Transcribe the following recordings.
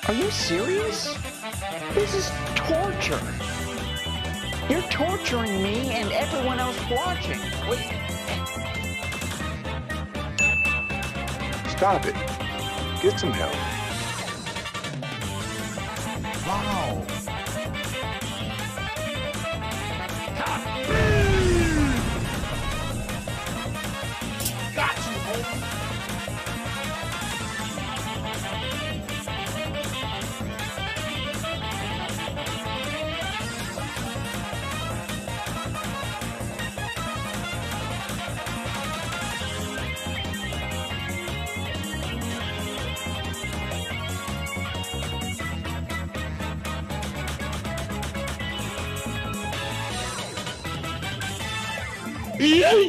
Are you serious? This is torture. You're torturing me and everyone else watching. Wait. Stop it. Get some help. Wow. Got you, homie. Yay!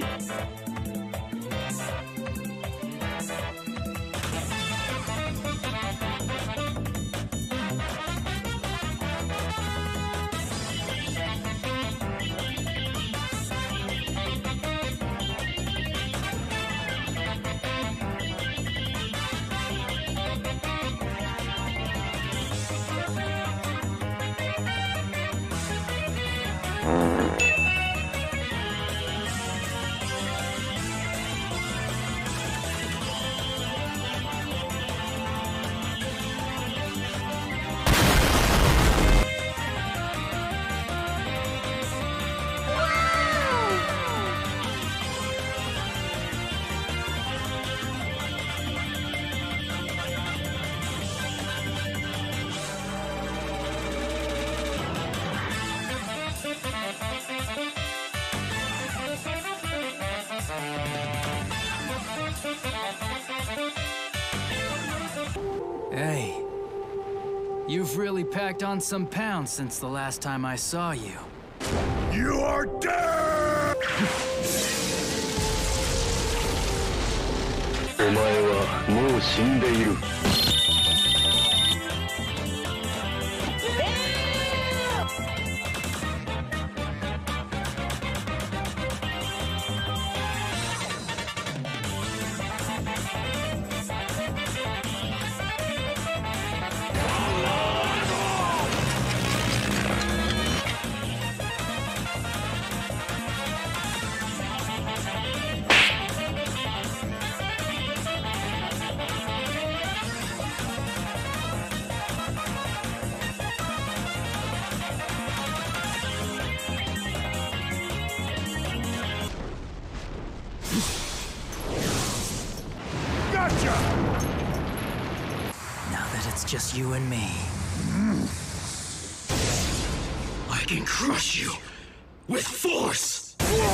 Hey, you've really packed on some pounds since the last time I saw you. You are dead! お前はもう死んでいる。 Gotcha! Now that it's just you and me. I can crush you with force.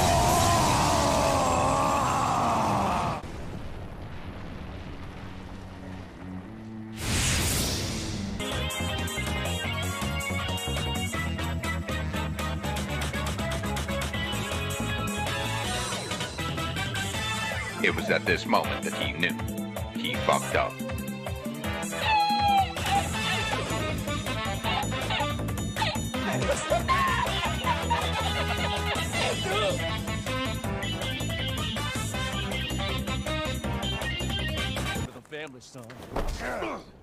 It was at this moment that he knew. He fucked up. For the family, son.